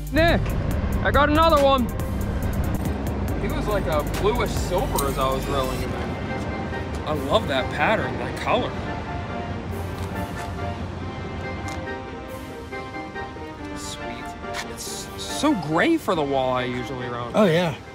Nick, I got another one. He was like a bluish silver as I was reeling him in. I love that pattern, that color. Sweet. It's so gray for the walleye usually around. Oh yeah.